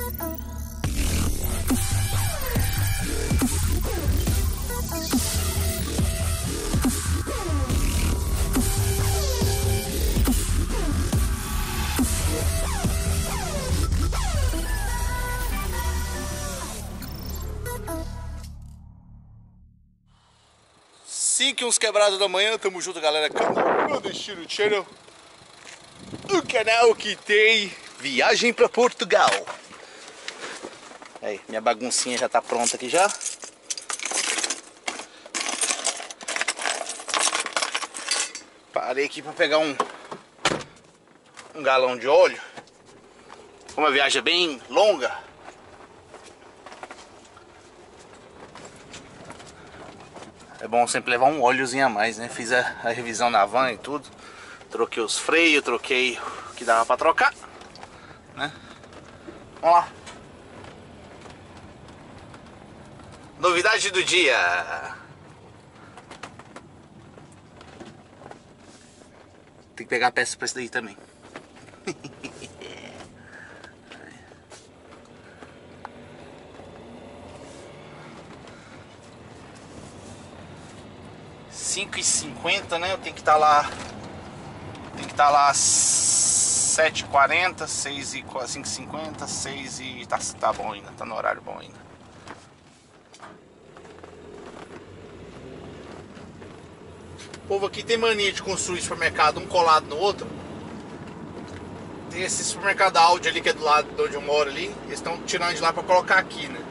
5 e uns quebrados da manhã, tamo junto, galera. Canal Destino Channel, o canal que tem viagem pra Portugal. Aí, minha baguncinha já tá pronta aqui já. Parei aqui pra pegar um galão de óleo. Como a viagem é bem longa, é bom sempre levar um óleozinho a mais, né? Fiz a revisão na van e tudo. Troquei os freios, troquei o que dava pra trocar, né? Vamos lá. Novidade do dia. Tem que pegar a peça pra isso daí também. 5h50, né? Eu tenho que estar lá. Tem que estar lá às 7h40, 5h50, 6 e tá bom ainda, tá no horário bom ainda. O povo aqui tem mania de construir supermercado um colado no outro. Tem esse supermercado Audi ali que é do lado de onde eu moro ali. Eles estão tirando de lá pra colocar aqui, né?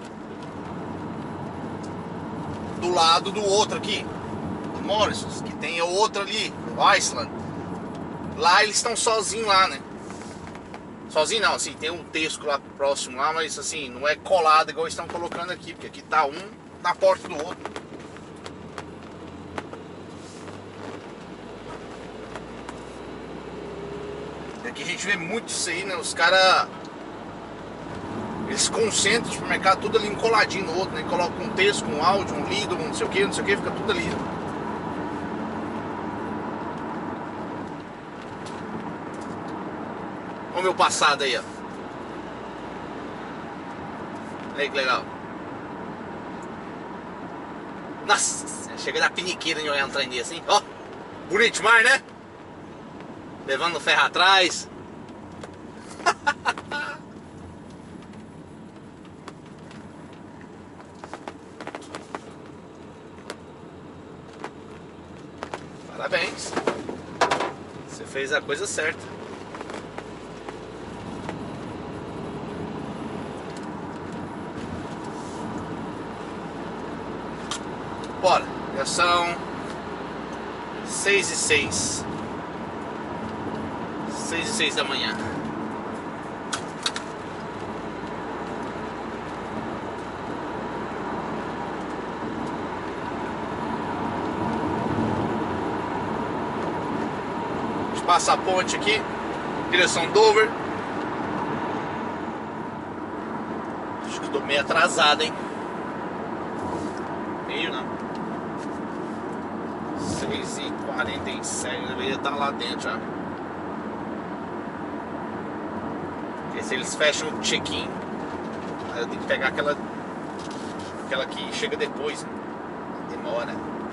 Do lado do outro aqui, do Morrisons, que tem o outro ali, o Iceland. Lá eles estão sozinhos lá, né? Sozinho não, assim, tem um Tesco lá próximo lá, mas assim, não é colado igual eles estão colocando aqui, porque aqui tá um na porta do outro. E aqui a gente vê muito isso aí, né? Os caras, eles concentram o supermercado tudo ali coladinho no outro, né? Colocam um Tesco, um Audi, um Lidl, um não sei o que, fica tudo ali. Olha o meu passado aí, ó. Olha aí que legal. Nossa, chega da piniqueira de olhar um trem desse, hein? Ó, bonito demais, né? Levando o ferro atrás. Parabéns. Você fez a coisa certa. Bora, já são 6h06. 6h06 da manhã. A gente passa a ponte aqui, direção Dover. Acho que estou meio atrasado, hein? Meio não. 6h47, deveria estar lá dentro já. Porque se eles fecham o check-in, aí eu tenho que pegar aquela que chega depois, né? Demora.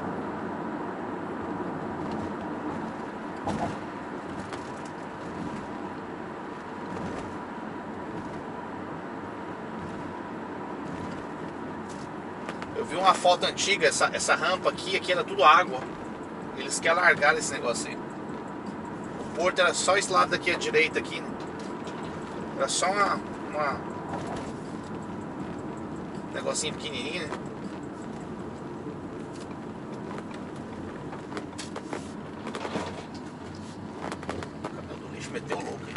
Eu vi uma foto antiga, essa rampa aqui era tudo água. Eles querem largar esse negócio aí. O porto era só esse lado daqui à direita aqui, né? Era só uma negocinho pequenininho, né? O caminhão do lixo meteu louco aí.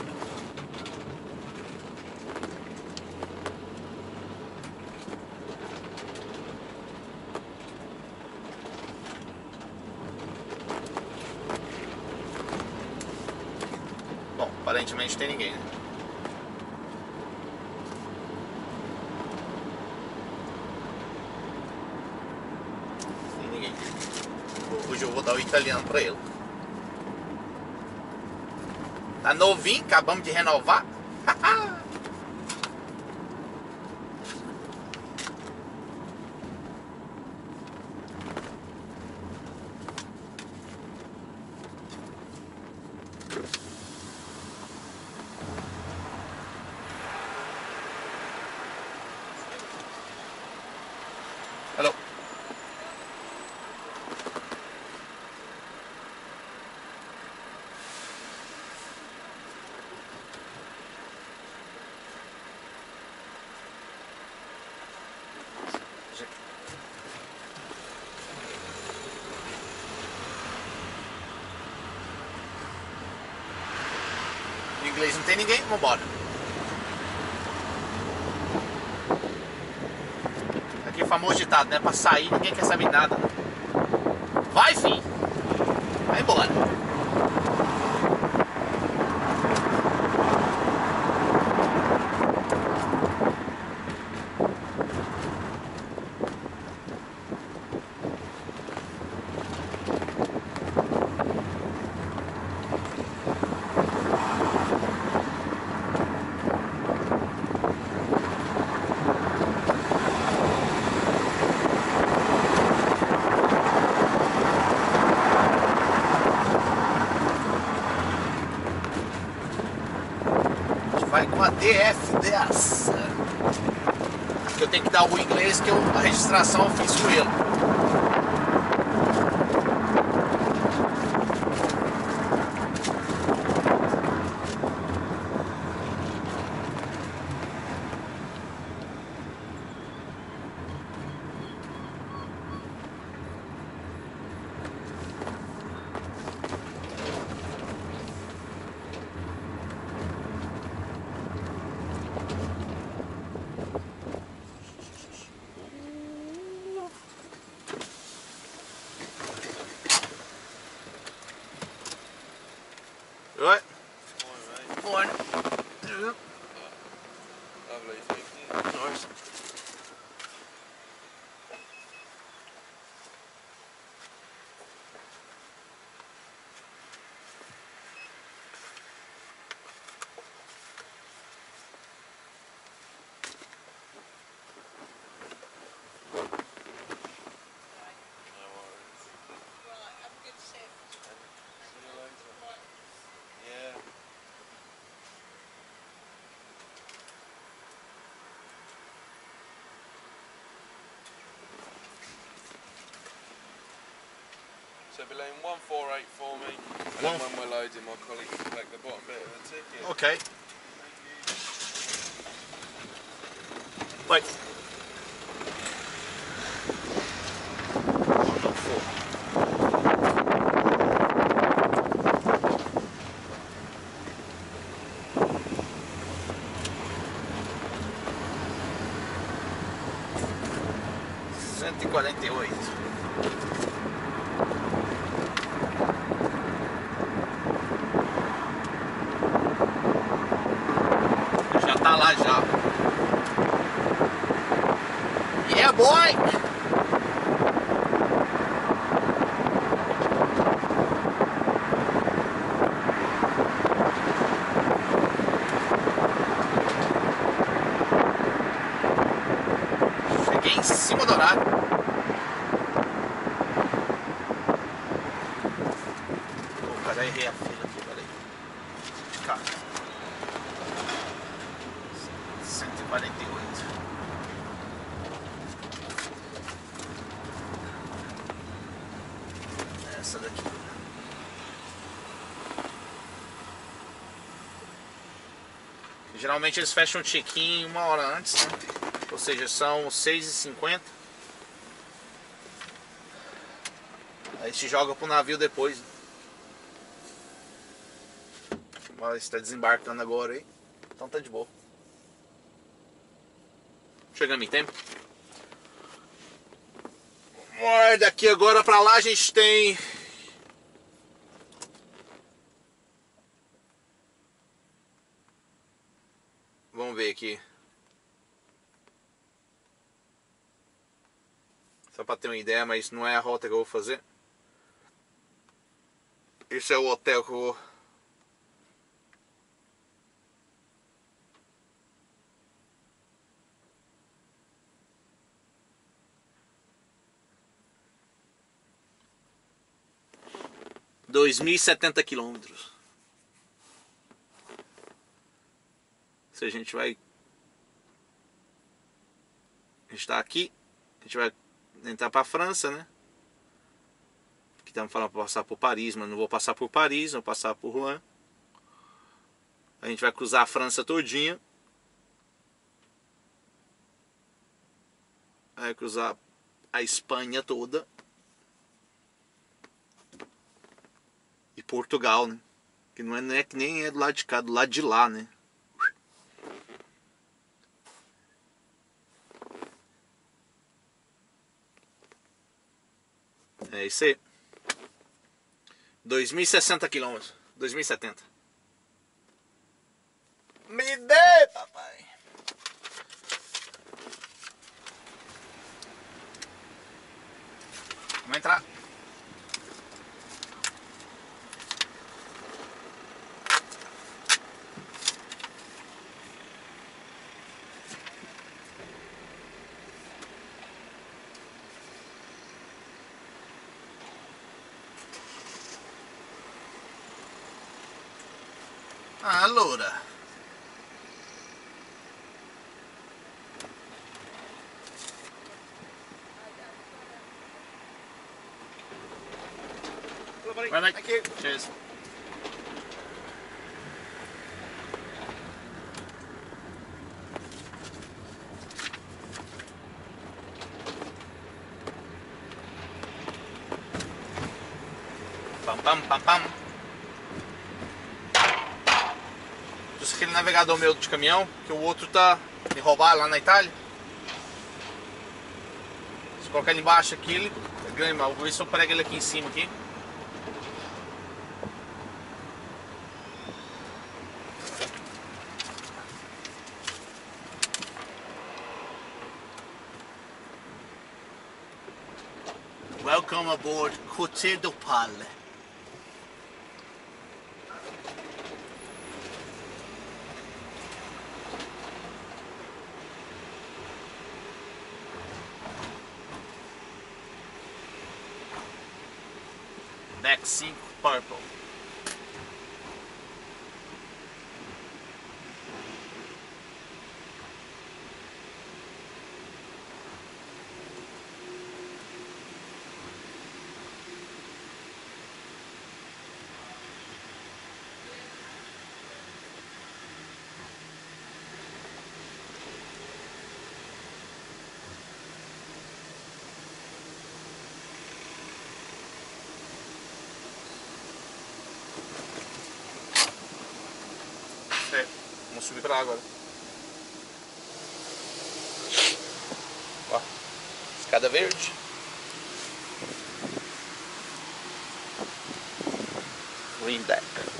Bom, aparentemente tem ninguém, né? Tem ninguém. Hoje eu vou dar o italiano pra ele. Tá novinho, acabamos de renovar. inglês não tem ninguém, vambora. Aqui é o famoso ditado, né? Pra sair ninguém quer saber nada. Vai, filho! Vai embora. Vai com a DF10. Que eu tenho que dar o inglês, que a registração eu fiz com ele. Oi. Morning. Lovely, thank you. Nice. No worries. Right, have a good shift. See you later. Yeah. So be laying 148 for me, and then when we're loading, my colleague can collect the bottom bit of the ticket. Ok. Vai. $148. Já tá lá já. Yeah, boy! Cheguei em cima do horário. Pô, cara, errei a fila aqui, peraí. Cara. 148. Essa daqui. Geralmente eles fecham o check-in 1 hora antes, né? Ou seja, são 6h50. Aí te joga pro navio depois. Mas está desembarcando agora aí. Então tá de boa. Chegamos em tempo. Mas daqui agora pra lá a gente tem... Vamos ver aqui. Só pra ter uma ideia, mas não é a rota que eu vou fazer. Esse é o hotel que eu vou... km. Se a gente vai... A gente tá aqui. A gente vai entrar pra França, né? Aqui estamos falando para passar por Paris, mas não vou passar por Paris, vou passar por Rouen. A gente vai cruzar a França todinha. Vai cruzar a Espanha toda. E Portugal, né? Que não é que nem é do lado de cá, do lado de lá, né? É isso aí. 2060 km. 2070. Me dê, papai. Vamos entrar. Ah, loura. Right, mate. Thank you. Cheers. Pam, pam, pam, pam. Trouxe aquele navegador meu de caminhão, que o outro tá me roubaram lá na Itália. Se colocar ele embaixo aqui, ele ganha mal. Vou ver se eu prego ele aqui em cima aqui. Welcome aboard Côté d'Opale. Deck 5 Purple. Vamos subir pra lá agora. Ó, escada verde. Green deck.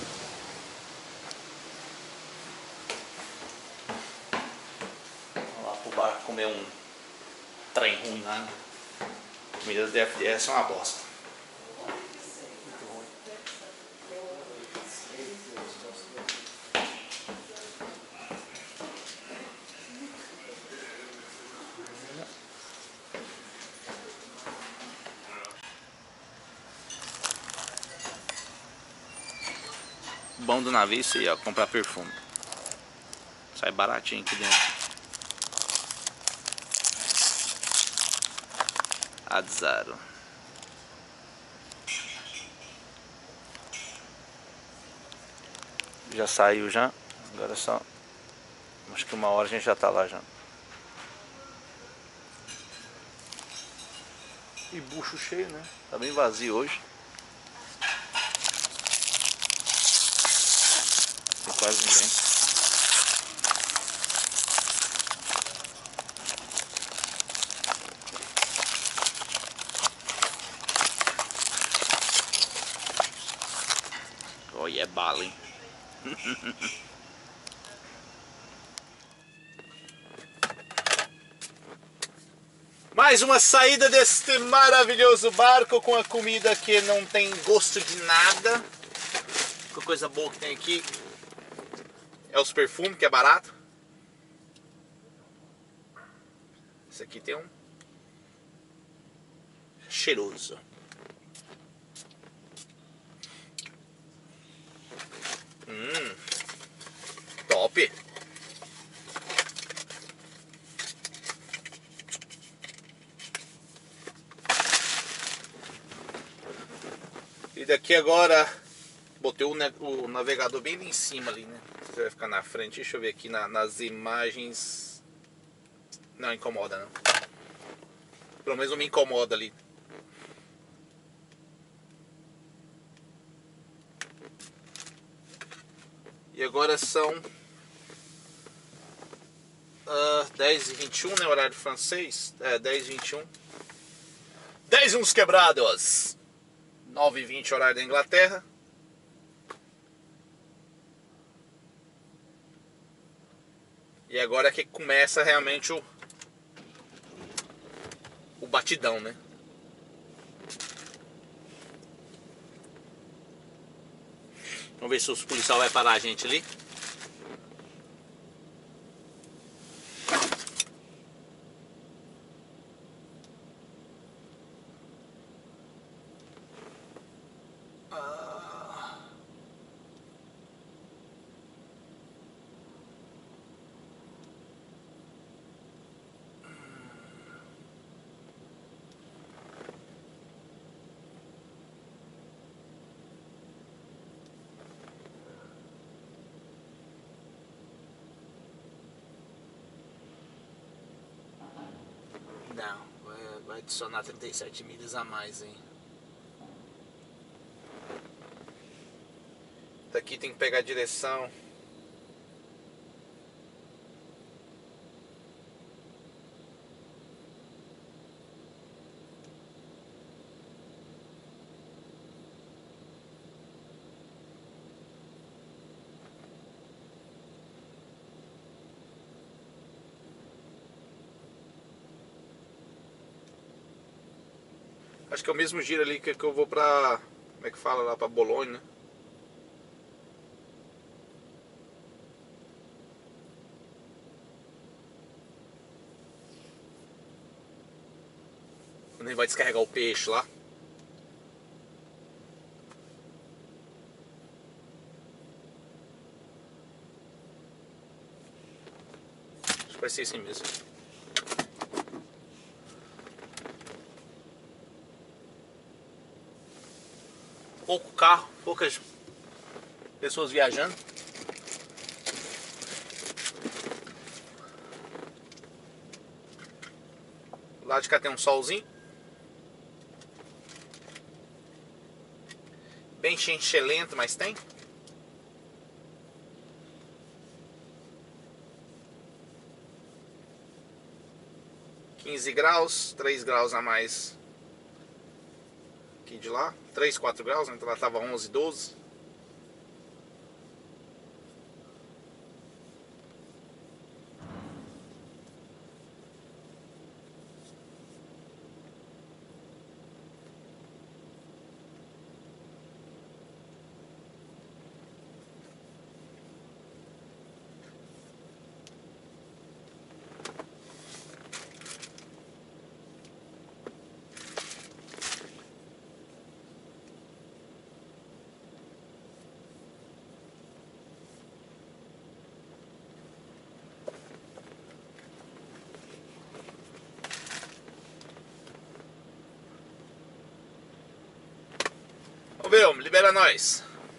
Vamos lá pro bar comer um trem ruim lá, né? Comida da FDS é uma bosta. Bom do navio isso aí, ó, comprar perfume. Sai baratinho aqui dentro. Adzaro. Já saiu já. Agora é só. Acho que 1 hora a gente já tá lá já. E bucho cheio, né? Tá bem vazio hoje. Tem quase ninguém. Olha, é bala, hein? Mais uma saída deste maravilhoso barco com a comida que não tem gosto de nada. A única coisa boa que tem aqui é os perfumes, que é barato. Esse aqui tem um cheiroso. Top. E daqui agora botei o navegador bem ali em cima ali, né? Você vai ficar na frente. Deixa eu ver aqui nas imagens. Não incomoda não. Pelo menos não me incomoda ali. E agora são 10h21, né? Horário francês. 10h21. 10 uns quebrados. 9h20, horário da Inglaterra. E agora é que começa realmente o batidão, né? Vamos ver se os policiais vai parar a gente ali. Não, vai adicionar 37 milhas a mais, hein? Daqui tem que pegar a direção. Acho que é o mesmo giro ali que eu vou pra... Como é que fala? Lá pra Bolonha, né? Quando ele vai descarregar o peixe lá. Acho que vai ser assim mesmo. Pouco carro, poucas pessoas viajando. Lá de cá tem um solzinho. Bem chenchелento, mas tem. ,15 graus, 3 graus a mais aqui de lá, 3, 4 graus, então lá tava 11, 12. Ô meu, libera nós.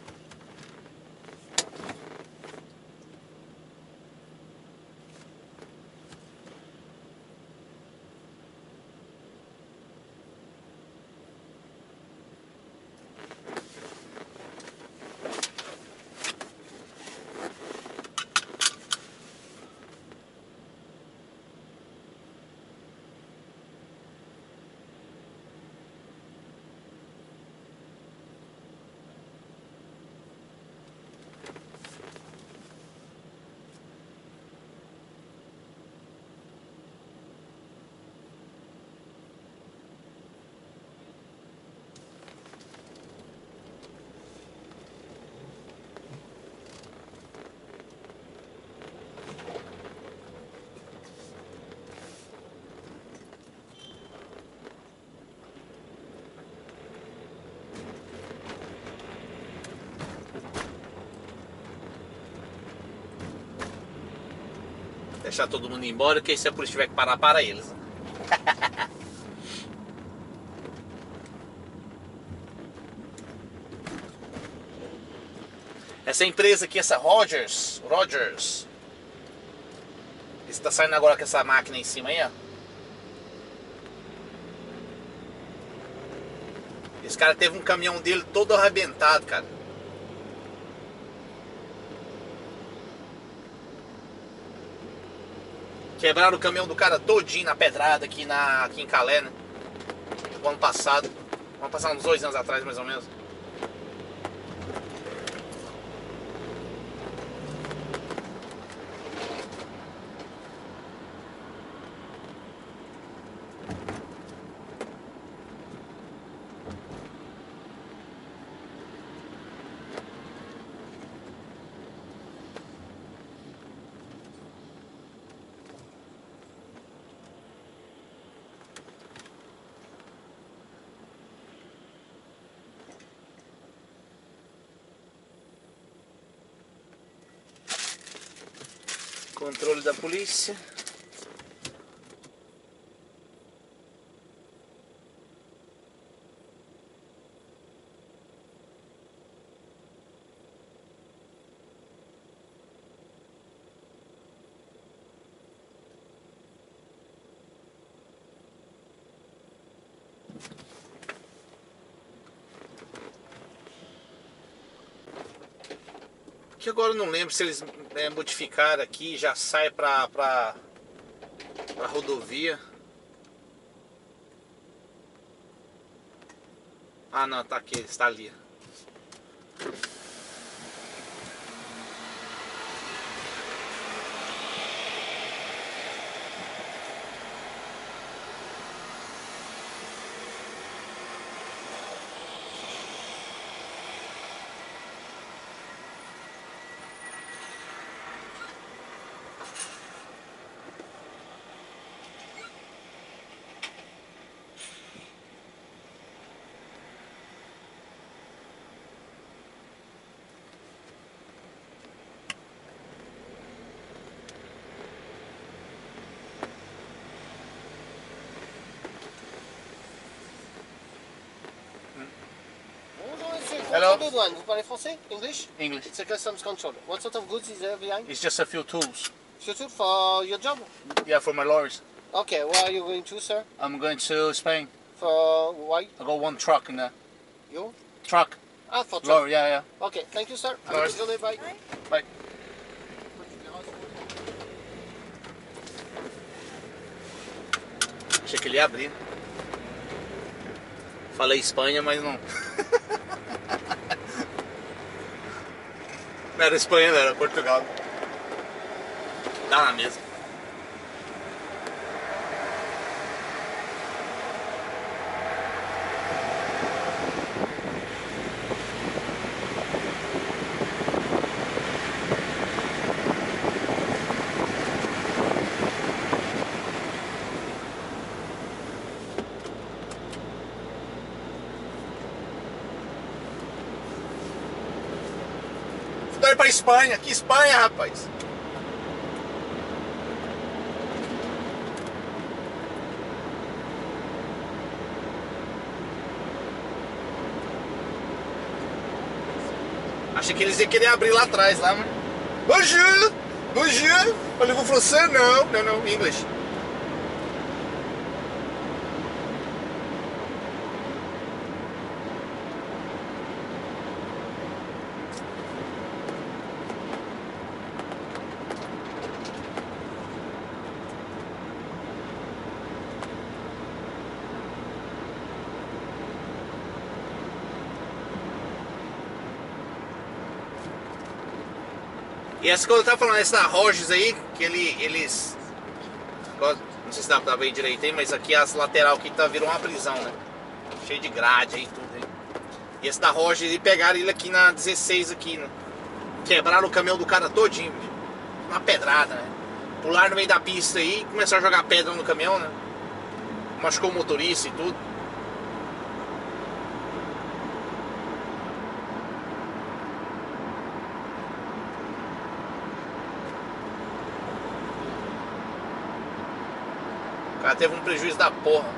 Deixar todo mundo ir embora, que se a polícia tiver que parar, para eles. Essa empresa aqui, essa Rogers, está saindo agora com essa máquina em cima aí, ó. Esse cara teve um caminhão dele todo arrebentado, cara. Quebraram o caminhão do cara todinho na pedrada aqui em Calais, né? O ano passado. Vamos passar uns 2 anos atrás, mais ou menos. Controle da polícia. Que agora eu não lembro se eles modificaram aqui, já sai pra rodovia. Ah não, tá aqui, está ali. Hello. Control douane, vous parlez français? English? English. It's a customs control. What sort of goods is there behind? It's just a few tools. Surtout for your job? Yeah, for my lorries. Okay, where are you going to, sir? I'm going to Spain. For why? I got one truck in there. You? Truck. Ah, for truck. Lorry, yeah. Okay, thank you, sir. Have a Alright. good journey, bye. Bye. Achei que ele ia abrir. Falei Espanha, mas não. Não era Espanha, não, era Portugal. Dá na mesa. Tô indo pra Espanha. Que Espanha, rapaz? Achei que eles iam querer abrir lá atrás, lá, mas... Bonjour! Bonjour! Parlez-vous français? Não, não, não, English. E essa coisa eu tava falando, essa da Rogers aí, que eles... Não sei se dá pra ver direito aí, mas aqui as lateral aqui tá virando uma prisão, né? Cheio de grade aí e tudo aí. E esse da Rogers, e pegaram ele aqui na 16 aqui, né? Quebraram o caminhão do cara todinho, bicho. Uma pedrada, né? Pularam no meio da pista aí e começaram a jogar pedra no caminhão, né? Machucou o motorista e tudo. O cara teve um prejuízo da porra.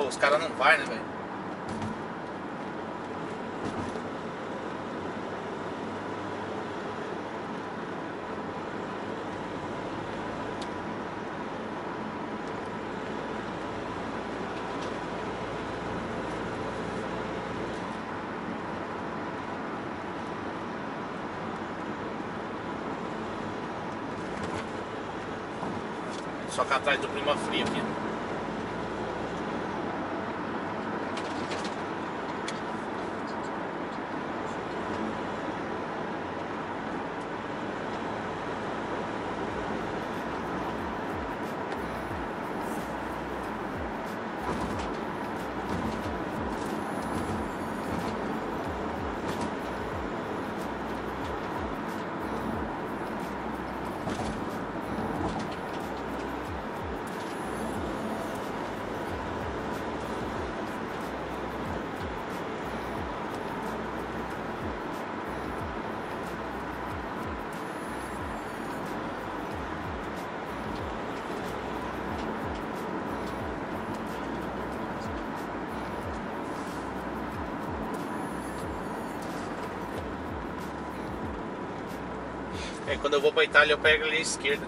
os caras não vai, né, velho? Só que atrás do Prima Fria aqui. É, quando eu vou pra Itália eu pego ali à esquerda.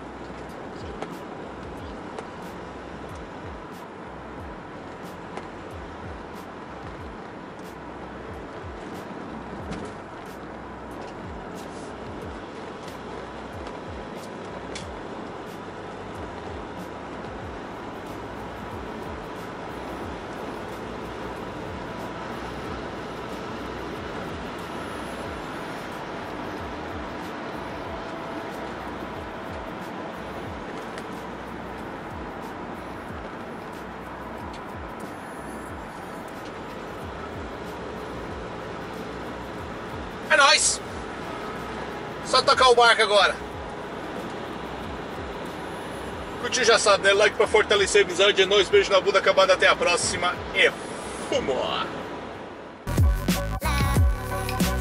É nóis! Só tocar o barco agora. Curtiu, já sabe, né? Like pra fortalecer a amizade. É nóis, beijo na bunda, acabando. Até a próxima. E fumo!